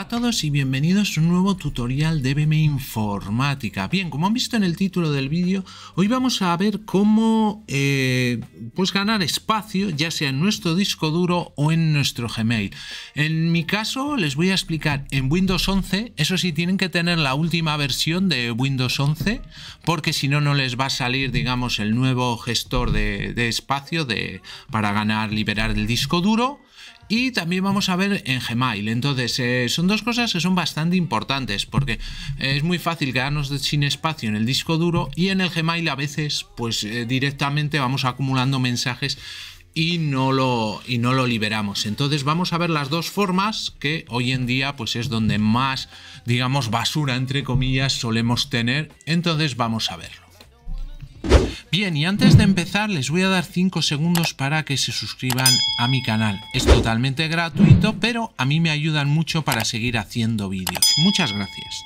todos y bienvenidos a un nuevo tutorial de BM Informática. Bien, como han visto en el título del vídeo, hoy vamos a ver cómo pues ganar espacio, ya sea en nuestro disco duro o en nuestro Gmail. En mi caso les voy a explicar en Windows 11, eso sí tienen que tener la última versión de Windows 11, porque si no, no les va a salir, digamos, el nuevo gestor de espacio para liberar el disco duro. Y también vamos a ver en Gmail. Entonces son dos cosas que son bastante importantes, porque es muy fácil quedarnos sin espacio en el disco duro y en el Gmail a veces pues directamente vamos acumulando mensajes y no lo liberamos. Entonces vamos a ver las dos formas que hoy en día pues es donde más, digamos, basura entre comillas solemos tener. Entonces vamos a verlo. Bien, y antes de empezar les voy a dar 5 segundos para que se suscriban a mi canal. Es totalmente gratuito, pero a mí me ayudan mucho para seguir haciendo vídeos. Muchas gracias.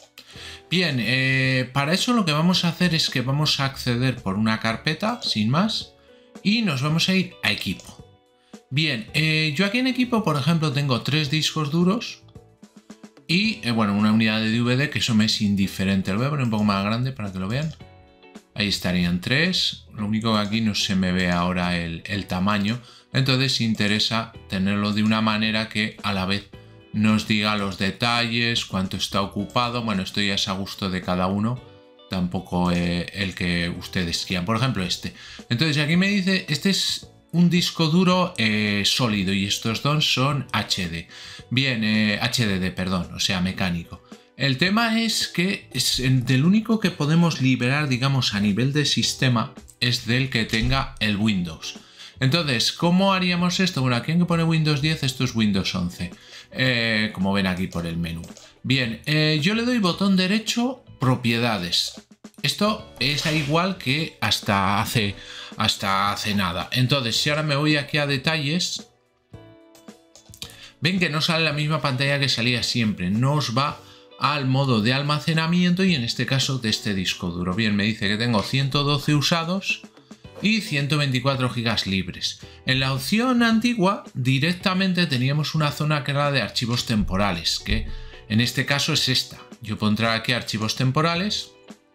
Bien, para eso lo que vamos a hacer es que vamos a acceder por una carpeta, sin más, y nos vamos a ir a equipo. Bien, yo aquí en equipo, por ejemplo, tengo 3 discos duros y, bueno, una unidad de DVD, que eso me es indiferente. Lo voy a poner un poco más grande para que lo vean. Ahí estarían 3, lo único que aquí no se me ve ahora el tamaño, entonces interesa tenerlo de una manera que a la vez nos diga los detalles, cuánto está ocupado. Bueno, esto ya es a gusto de cada uno, tampoco el que ustedes quieran. Por ejemplo este. Entonces aquí me dice, este es un disco duro sólido y estos dos son HD. Bien, HDD, perdón, o sea mecánico. El tema es que del único que podemos liberar, digamos, a nivel de sistema es del que tenga el Windows. Entonces, ¿cómo haríamos esto? Bueno, aquí en que pone Windows 10, esto es Windows 11, como ven aquí por el menú. Bien, yo le doy botón derecho, propiedades. Esto es igual que hasta hace nada. Entonces, si ahora me voy aquí a detalles, ven que no sale la misma pantalla que salía siempre, no os va al modo de almacenamiento y en este caso de este disco duro. Bien, me dice que tengo 112 usados y 124 gigas libres. En la opción antigua directamente teníamos una zona que era de archivos temporales, que en este caso es esta. Yo pondré aquí archivos temporales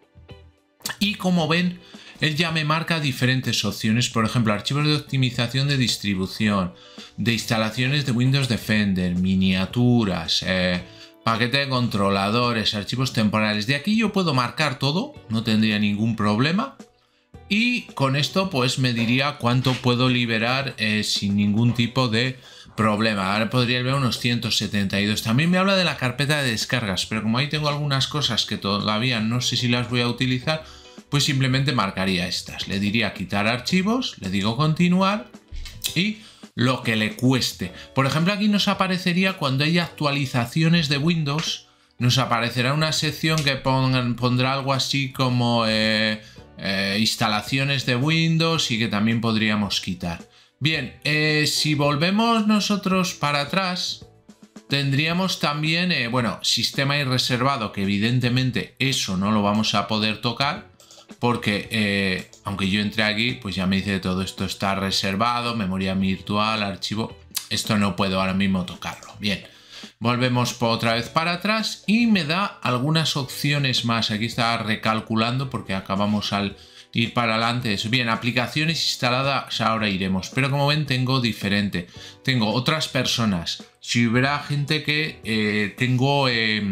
y como ven, él ya me marca diferentes opciones, por ejemplo, archivos de optimización de distribución, de instalaciones de Windows Defender, miniaturas, paquete de controladores, archivos temporales. De aquí yo puedo marcar todo, no tendría ningún problema. Y con esto pues me diría cuánto puedo liberar sin ningún tipo de problema. Ahora podría ver unos 172. También me habla de la carpeta de descargas, pero como ahí tengo algunas cosas que todavía no sé si las voy a utilizar, pues simplemente marcaría estas. Le diría quitar archivos, le digo continuar y lo que le cueste. Por ejemplo, aquí nos aparecería cuando hay actualizaciones de Windows, nos aparecerá una sección que pondrá algo así como instalaciones de Windows y que también podríamos quitar. Bien, si volvemos nosotros para atrás, tendríamos también, bueno, sistema y reservado, que evidentemente eso no lo vamos a poder tocar, porque aunque yo entre aquí, pues ya me dice que todo esto está reservado, memoria virtual, archivo, esto no puedo ahora mismo tocarlo. Bien, volvemos otra vez para atrás y me da algunas opciones más. Aquí está recalculando porque acabamos al ir para adelante. Bien, aplicaciones instaladas, ahora iremos, pero como ven tengo diferente. Tengo otras personas. Si hubiera gente que tengo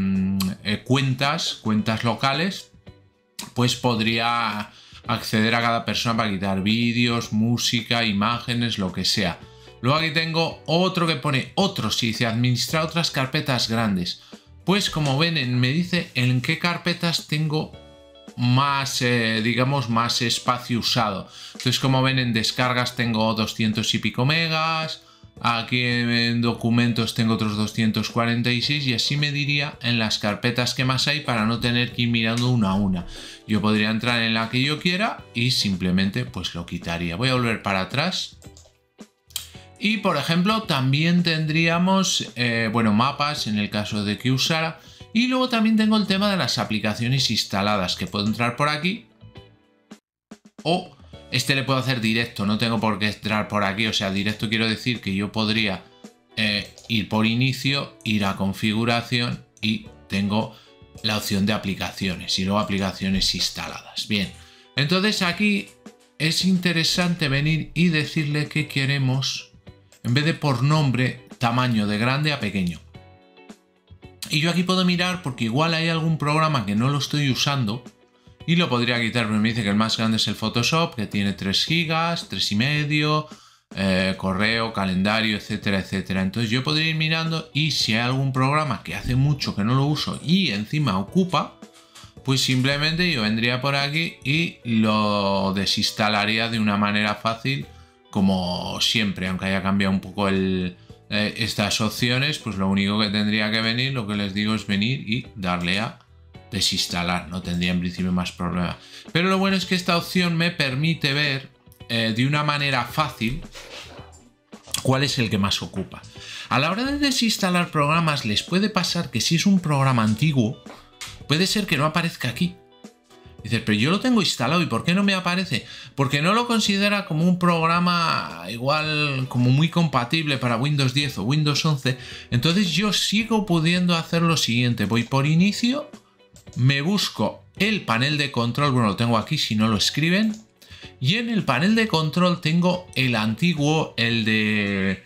cuentas locales, pues podría acceder a cada persona para quitar vídeos, música, imágenes, lo que sea. Luego aquí tengo otro que pone otros, si dice administrar otras carpetas grandes. Pues como ven, me dice en qué carpetas tengo más, digamos, más espacio usado. Entonces, como ven, en descargas tengo 200 y pico megas. Aquí en documentos tengo otros 246 y así me diría en las carpetas que más hay para no tener que ir mirando una a una. Yo podría entrar en la que yo quiera y simplemente pues lo quitaría. Voy a volver para atrás. Y por ejemplo también tendríamos, bueno, mapas en el caso de que usara. Y luego también tengo el tema de las aplicaciones instaladas, que puedo entrar por aquí o este le puedo hacer directo, no tengo por qué entrar por aquí, o sea, directo quiero decir que yo podría ir por inicio, ir a configuración y tengo la opción de aplicaciones y luego aplicaciones instaladas. Bien, entonces aquí es interesante venir y decirle que queremos, en vez de por nombre, tamaño de grande a pequeño. Y yo aquí puedo mirar porque igual hay algún programa que no lo estoy usando y lo podría quitar, pero me dice que el más grande es el Photoshop, que tiene 3 GB, 3,5, correo, calendario, etcétera, etcétera. Entonces yo podría ir mirando y si hay algún programa que hace mucho que no lo uso y encima ocupa, pues simplemente yo vendría por aquí y lo desinstalaría de una manera fácil, como siempre, aunque haya cambiado un poco estas opciones, pues lo único que tendría que venir, lo que les digo es venir y darle a desinstalar, no tendría en principio más problema. Pero lo bueno es que esta opción me permite ver de una manera fácil cuál es el que más ocupa. A la hora de desinstalar programas les puede pasar que si es un programa antiguo, puede ser que no aparezca aquí. Dices, pero yo lo tengo instalado, ¿y por qué no me aparece? Porque no lo considera como un programa igual como muy compatible para Windows 10 o Windows 11. Entonces yo sigo pudiendo hacer lo siguiente. Voy por inicio, me busco el panel de control, bueno, lo tengo aquí si no lo escriben. Y en el panel de control tengo el antiguo, el de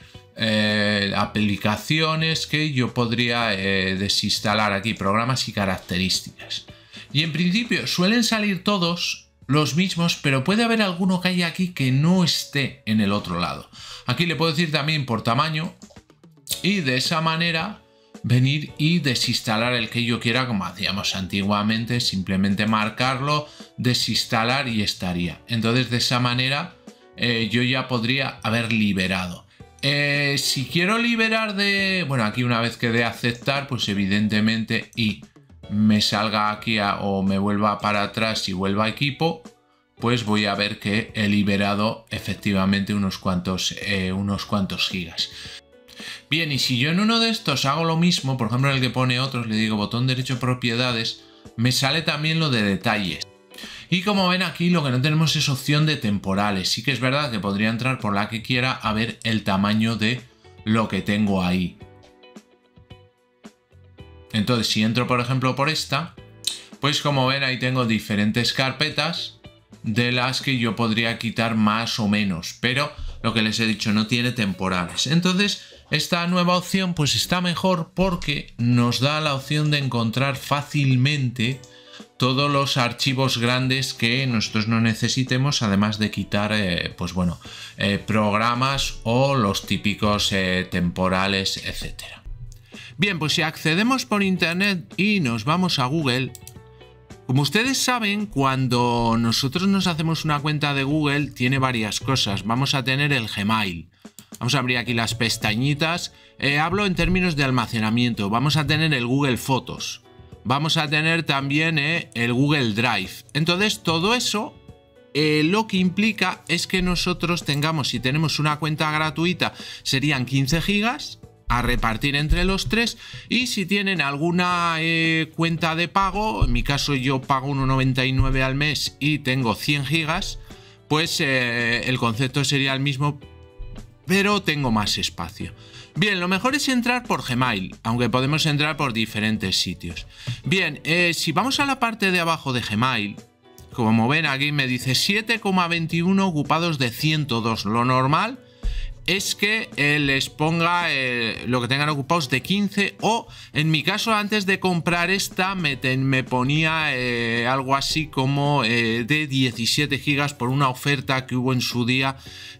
aplicaciones que yo podría desinstalar aquí, programas y características. Y en principio suelen salir todos los mismos, pero puede haber alguno que haya aquí que no esté en el otro lado. Aquí le puedo decir también por tamaño y de esa manera venir y desinstalar el que yo quiera, como hacíamos antiguamente, simplemente marcarlo, desinstalar y estaría. Entonces de esa manera yo ya podría haber liberado. Si quiero liberar de... Bueno, aquí una vez que dé aceptar, pues evidentemente y me salga aquí o me vuelva para atrás y vuelva a equipo, pues voy a ver que he liberado efectivamente unos cuantos gigas. Bien, y si yo en uno de estos hago lo mismo, por ejemplo en el que pone otros, le digo botón derecho propiedades, me sale también lo de detalles. Y como ven aquí lo que no tenemos es opción de temporales. Sí que es verdad que podría entrar por la que quiera a ver el tamaño de lo que tengo ahí. Entonces si entro por ejemplo por esta, pues como ven ahí tengo diferentes carpetas de las que yo podría quitar más o menos, pero lo que les he dicho no tiene temporales. Entonces esta nueva opción pues está mejor porque nos da la opción de encontrar fácilmente todos los archivos grandes que nosotros no necesitemos, además de quitar pues bueno, programas o los típicos temporales, etcétera. Bien, pues si accedemos por internet y nos vamos a Google, como ustedes saben, cuando nosotros nos hacemos una cuenta de Google tiene varias cosas. Vamos a tener el Gmail, vamos a abrir aquí las pestañitas, hablo en términos de almacenamiento, vamos a tener el Google Fotos, vamos a tener también el Google Drive. Entonces todo eso lo que implica es que nosotros tengamos, si tenemos una cuenta gratuita, serían 15 gigas a repartir entre los tres, y si tienen alguna cuenta de pago, en mi caso yo pago 1,99 al mes y tengo 100 gigas, pues el concepto sería el mismo, pero tengo más espacio. Bien, lo mejor es entrar por Gmail, aunque podemos entrar por diferentes sitios. Bien, si vamos a la parte de abajo de Gmail, como ven aquí me dice 7,21 ocupados de 102, lo normal es que les ponga lo que tengan ocupados de 15, o en mi caso antes de comprar esta me ponía algo así como de 17 gigas por una oferta que hubo en su día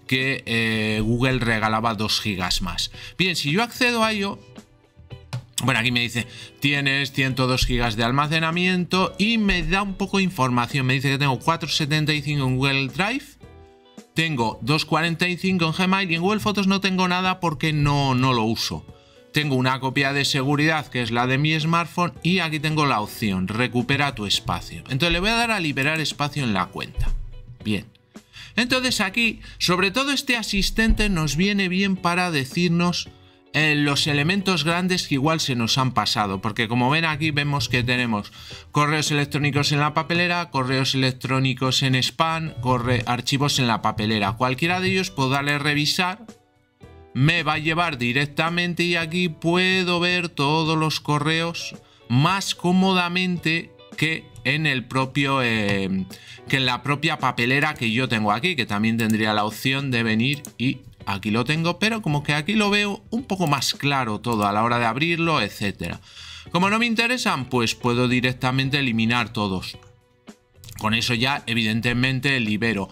que Google regalaba 2 gigas más. Bien, si yo accedo a ello, bueno, aquí me dice tienes 102 gigas de almacenamiento y me da un poco de información, me dice que tengo 475 en Google Drive, tengo 245 en Gmail y en Google Fotos no tengo nada porque no lo uso. Tengo una copia de seguridad que es la de mi smartphone y aquí tengo la opción recupera tu espacio. Entonces le voy a dar a liberar espacio en la cuenta. Bien. Entonces aquí, sobre todo este asistente nos viene bien para decirnos los elementos grandes que igual se nos han pasado, porque como ven aquí vemos que tenemos correos electrónicos en la papelera, correos electrónicos en spam, archivos en la papelera. Cualquiera de ellos puedo darle revisar me va a llevar directamente y aquí puedo ver todos los correos más cómodamente que en el propio que en la propia papelera que yo tengo aquí, que también tendría la opción de venir y aquí lo tengo, pero como que aquí lo veo un poco más claro todo a la hora de abrirlo, etcétera. Como no me interesan, pues puedo directamente eliminar todos. Con eso ya, evidentemente, libero.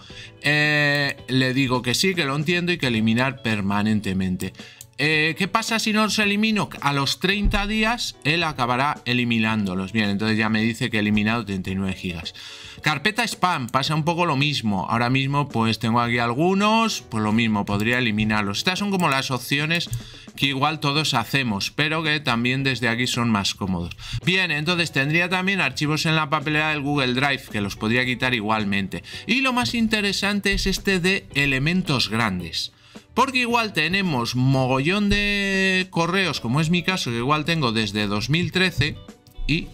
Le digo que sí, que lo entiendo y que eliminar permanentemente. ¿Qué pasa si no los elimino? A los 30 días él acabará eliminándolos. Bien, entonces ya me dice que he eliminado 39 gigas. Carpeta spam, pasa un poco lo mismo. Ahora mismo pues tengo aquí algunos, pues lo mismo, podría eliminarlos. Estas son como las opciones que igual todos hacemos, pero que también desde aquí son más cómodos. Bien, entonces tendría también archivos en la papelera del Google Drive, que los podría quitar igualmente. Y lo más interesante es este de elementos grandes. Porque igual tenemos mogollón de correos, como es mi caso, que igual tengo desde 2013 y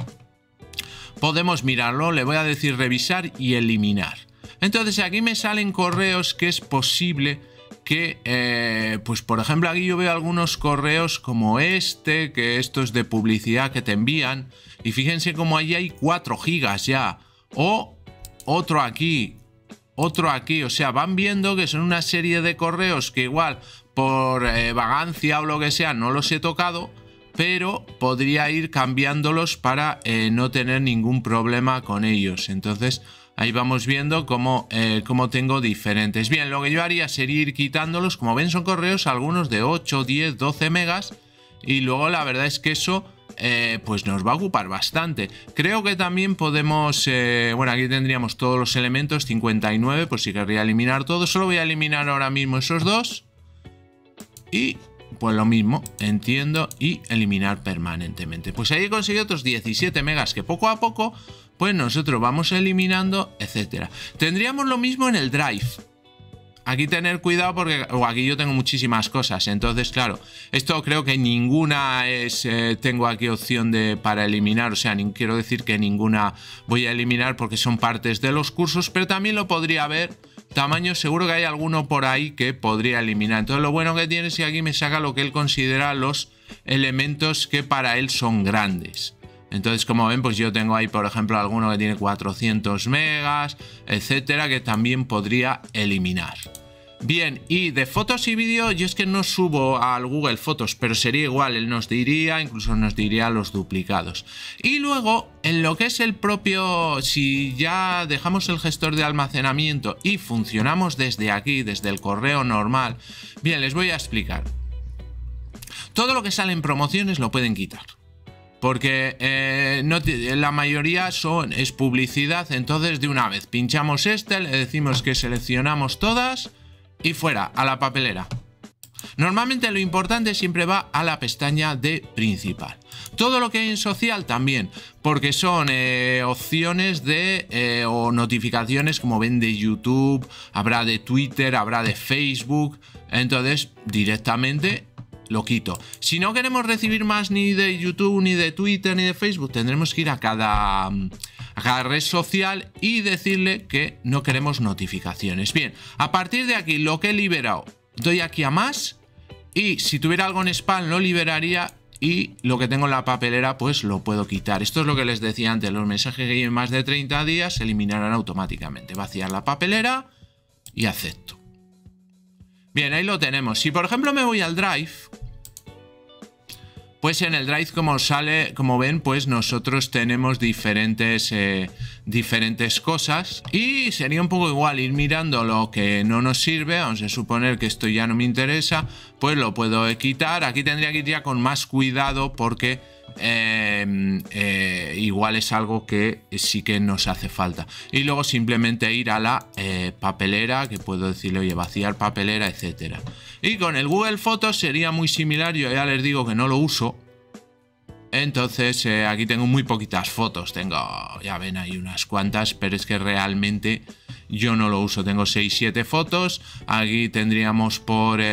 podemos mirarlo. Le voy a decir revisar y eliminar. Entonces aquí me salen correos que es posible que, pues por ejemplo, aquí yo veo algunos correos como este, que esto es de publicidad que te envían. Y fíjense como ahí hay 4 gigas ya. O otro aquí. Otro aquí, o sea, van viendo que son una serie de correos que igual por vagancia o lo que sea no los he tocado, pero podría ir cambiándolos para no tener ningún problema con ellos. Entonces ahí vamos viendo cómo tengo diferentes. Bien, lo que yo haría sería ir quitándolos. Como ven, son correos algunos de 8, 10, 12 megas y luego la verdad es que eso pues nos va a ocupar bastante. Creo que también podemos, bueno, aquí tendríamos todos los elementos, 59, pues si querría eliminar todo. Solo voy a eliminar ahora mismo esos dos y pues lo mismo, entiendo, y eliminar permanentemente. Pues ahí he conseguido otros 17 megas que poco a poco pues nosotros vamos eliminando, etcétera. Tendríamos lo mismo en el Drive. Aquí tener cuidado porque aquí yo tengo muchísimas cosas, entonces claro, esto creo que ninguna es, tengo aquí opción para eliminar, o sea, quiero decir que ninguna voy a eliminar porque son partes de los cursos, pero también lo podría ver, tamaño, seguro que hay alguno por ahí que podría eliminar. Entonces lo bueno que tiene es que aquí me saca lo que él considera los elementos que para él son grandes. Entonces, como ven, pues yo tengo ahí, por ejemplo, alguno que tiene 400 megas, etcétera, que también podría eliminar. Bien, y de fotos y vídeo, yo es que no subo al Google Fotos, pero sería igual, él nos diría, incluso nos diría los duplicados. Y luego, en lo que es el propio, si ya dejamos el gestor de almacenamiento y funcionamos desde aquí, desde el correo normal, bien, les voy a explicar. Todo lo que sale en promociones lo pueden quitar. Porque la mayoría es publicidad, entonces de una vez pinchamos este, le decimos que seleccionamos todas y fuera, a la papelera. Normalmente lo importante siempre va a la pestaña de principal. Todo lo que hay en social también, porque son opciones de o notificaciones como ven de YouTube, habrá de Twitter, habrá de Facebook, entonces directamente lo quito. Si no queremos recibir más ni de YouTube, ni de Twitter, ni de Facebook, tendremos que ir a cada red social y decirle que no queremos notificaciones. Bien, a partir de aquí lo que he liberado, doy aquí a más y si tuviera algo en spam lo liberaría y lo que tengo en la papelera pues lo puedo quitar. Esto es lo que les decía antes, los mensajes que lleven más de 30 días se eliminarán automáticamente. Vaciar la papelera y acepto. Bien, ahí lo tenemos. Si por ejemplo me voy al Drive, pues en el Drive como sale, como ven, pues nosotros tenemos diferentes cosas y sería un poco igual ir mirando lo que no nos sirve. Vamos a suponer que esto ya no me interesa, pues lo puedo quitar. Aquí tendría que ir ya con más cuidado porque igual es algo que sí que nos hace falta. Y luego simplemente ir a la papelera, que puedo decirle, oye, vaciar papelera, etcétera. Y con el Google Fotos sería muy similar. Yo ya les digo que no lo uso. Entonces aquí tengo muy poquitas fotos. Tengo, ya ven, hay unas cuantas, pero es que realmente yo no lo uso. Tengo 6-7 fotos. Aquí tendríamos por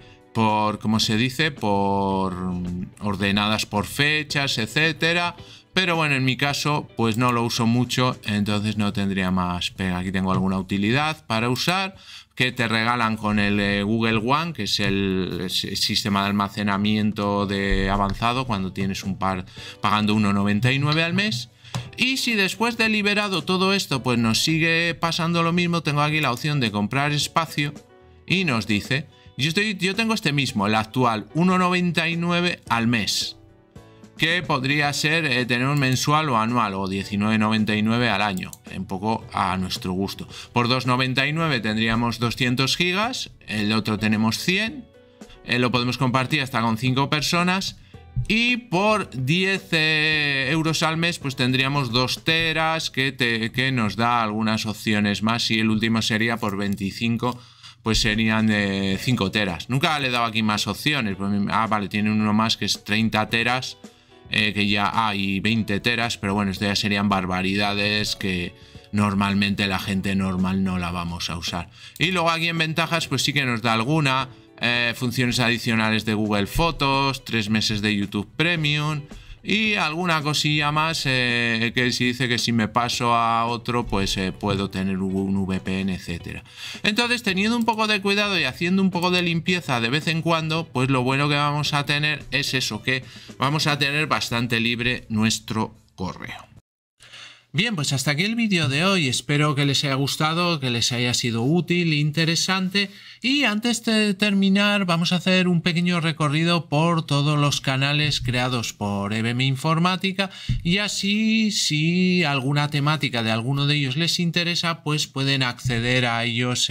¿cómo se dice? Por ordenadas por fechas, etcétera. pero bueno, en mi caso pues no lo uso mucho, entonces no tendría más pega. Aquí tengo alguna utilidad para usar que te regalan con el Google One, que es el sistema de almacenamiento avanzado, cuando tienes un par pagando 1,99 al mes. Y si después de liberado todo esto pues nos sigue pasando lo mismo, tengo aquí la opción de comprar espacio y nos dice, yo tengo este mismo, el actual, 1,99 al mes, que podría ser tener un mensual o anual, o 19,99 al año, un poco a nuestro gusto. Por 2,99 tendríamos 200 gigas, el otro tenemos 100, lo podemos compartir hasta con 5 personas, y por 10 euros al mes pues tendríamos 2 teras que nos da algunas opciones más, y el último sería por 25, pues serían 5 teras. Nunca le he dado aquí más opciones, pues, vale, tiene uno más que es 30 teras, que ya hay 20 teras, pero bueno, esto ya serían barbaridades que normalmente la gente normal no la vamos a usar. Y luego aquí en ventajas pues sí que nos da alguna, funciones adicionales de Google Fotos, 3 meses de YouTube Premium y alguna cosilla más, que si dice que si me paso a otro pues puedo tener un VPN, etcétera. Entonces, teniendo un poco de cuidado y haciendo un poco de limpieza de vez en cuando, pues lo bueno que vamos a tener es eso, que vamos a tener bastante libre nuestro correo. Bien, pues hasta aquí el vídeo de hoy. Espero que les haya gustado, que les haya sido útil, interesante. Y antes de terminar, vamos a hacer un pequeño recorrido por todos los canales creados por EBM Informática. Y así, si alguna temática de alguno de ellos les interesa, pues pueden acceder a ellos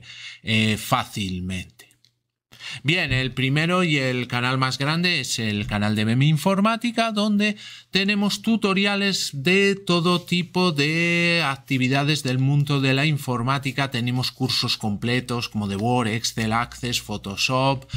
fácilmente. Bien, el primero y el canal más grande es el canal de EBM Informática, donde tenemos tutoriales de todo tipo de actividades del mundo de la informática. Tenemos cursos completos como de Word, Excel, Access, Photoshop,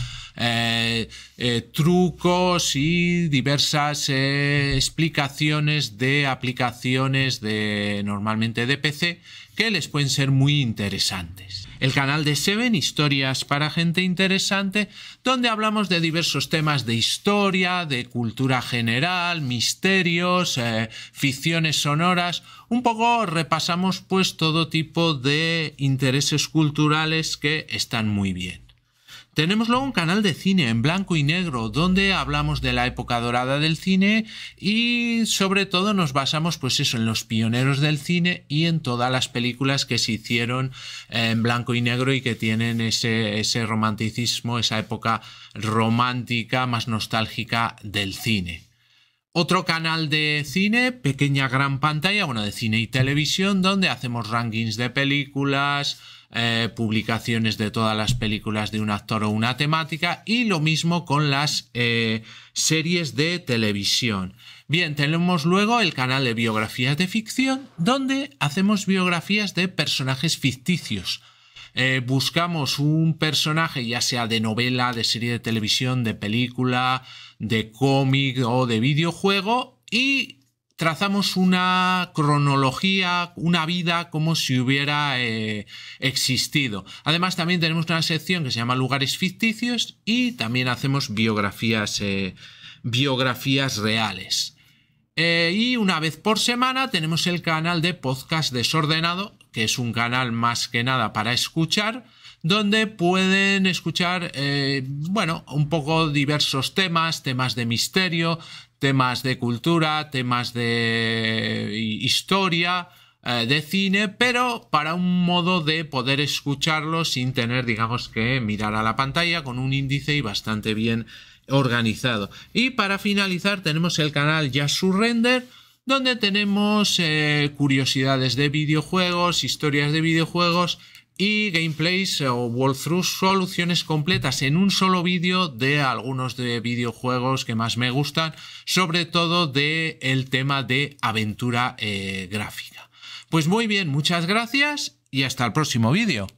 trucos y diversas explicaciones de aplicaciones normalmente de PC que les pueden ser muy interesantes. El canal de Seven, historias para gente interesante, donde hablamos de diversos temas de historia, de cultura general, misterios, ficciones sonoras. Un poco repasamos pues todo tipo de intereses culturales que están muy bien. Tenemos luego un canal de cine en blanco y negro, donde hablamos de la época dorada del cine y sobre todo nos basamos pues eso, en los pioneros del cine y en todas las películas que se hicieron en blanco y negro y que tienen ese romanticismo, esa época romántica más nostálgica del cine. Otro canal de cine, pequeña gran pantalla, bueno, de cine y televisión, donde hacemos rankings de películas, publicaciones de todas las películas de un actor o una temática, y lo mismo con las series de televisión. Bien, tenemos luego el canal de biografías de ficción, donde hacemos biografías de personajes ficticios. Buscamos un personaje, ya sea de novela, de serie de televisión, de película, de cómic o de videojuego, y trazamos una cronología, una vida como si hubiera existido. Además, también tenemos una sección que se llama Lugares Ficticios y también hacemos biografías reales. Y una vez por semana tenemos el canal de Podcast Desordenado, que es un canal más que nada para escuchar, donde pueden escuchar, bueno, un poco diversos temas de misterio, temas de cultura, temas de historia, de cine, pero para un modo de poder escucharlo sin tener, digamos, que mirar a la pantalla, con un índice y bastante bien organizado. Y para finalizar tenemos el canal Just Surrender, donde tenemos curiosidades de videojuegos, historias de videojuegos y gameplays o walkthroughs, soluciones completas en un solo vídeo de algunos de videojuegos que más me gustan, sobre todo del tema de aventura gráfica. Pues muy bien, muchas gracias y hasta el próximo vídeo.